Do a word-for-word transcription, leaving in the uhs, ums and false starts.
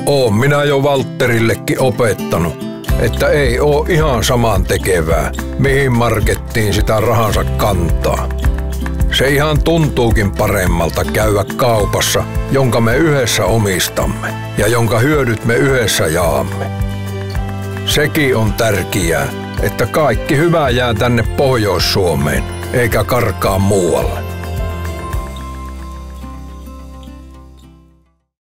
Oon minä jo Valtterillekin opettanut, että ei oo ihan saman tekevää, mihin markettiin sitä rahansa kantaa. Se ihan tuntuukin paremmalta käydä kaupassa, jonka me yhdessä omistamme ja jonka hyödyt me yhdessä jaamme. Sekin on tärkeää, että kaikki hyvä jää tänne Pohjois-Suomeen eikä karkaa muualle.